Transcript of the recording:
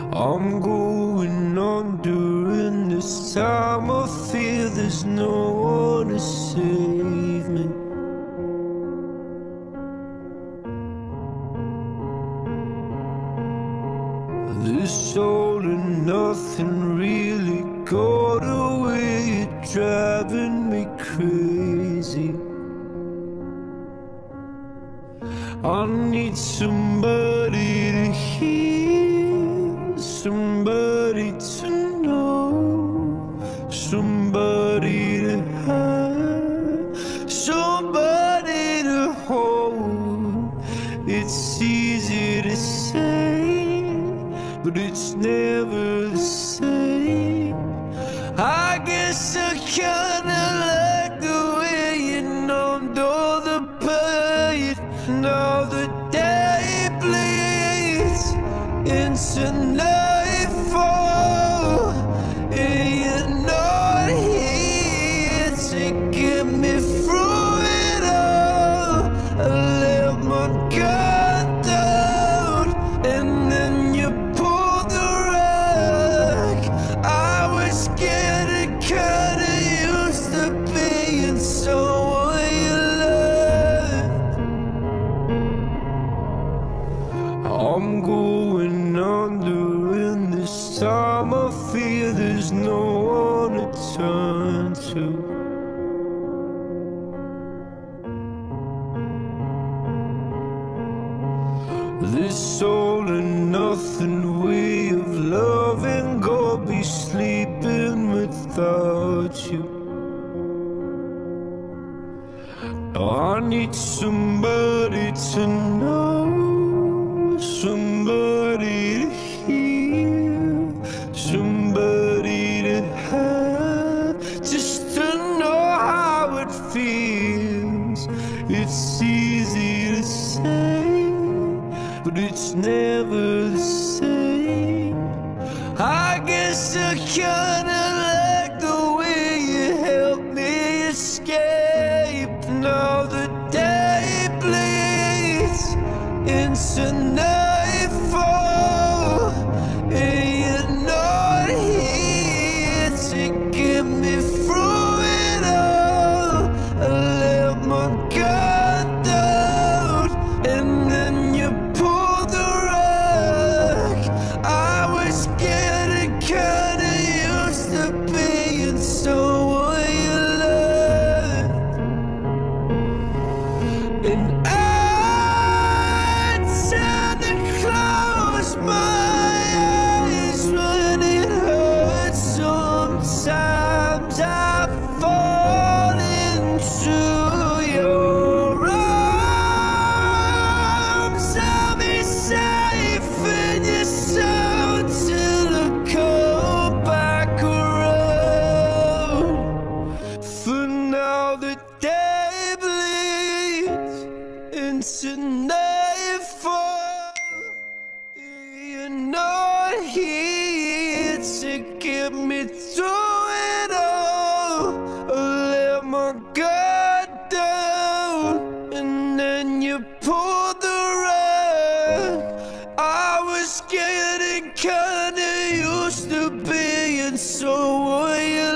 I'm going on during this time. I fear there's no one to save me. This all and nothing really got away, you're driving me crazy. I need somebody to hear, somebody to know, somebody to have, somebody to hold. It's easy to say, but it's never the same. I guess I kinda like the way you numbed all the pain. Now the day bleeds into nightfall, and you're not here to get me through it all. I let my guard down, and then you pulled the rug. I was getting kinda used to being someone you loved. I'm going under in this time. I fear there's no one to turn to. This all and nothing way of loving, go be sleeping without you. I need somebody to know, somebody to hear, somebody to have, just to know how it feels. It's easy to say, but it's never the same. I guess I kinda like the way you helped me escape. Now the day bleeds into nightfall, and you're not here to get me through it all. I let my guard down, and then you pulled the rug. I was getting kinda used to being someone you loved, and I tend to close my eyes when it hurts. Sometimes I fall into your arms. I'll be safe in your sound till I come back around. For now the day bleeds into nightfall, you're not here to get me through it all. I let my guard down, and then you pulled the rug. I was getting kinda used to being someone you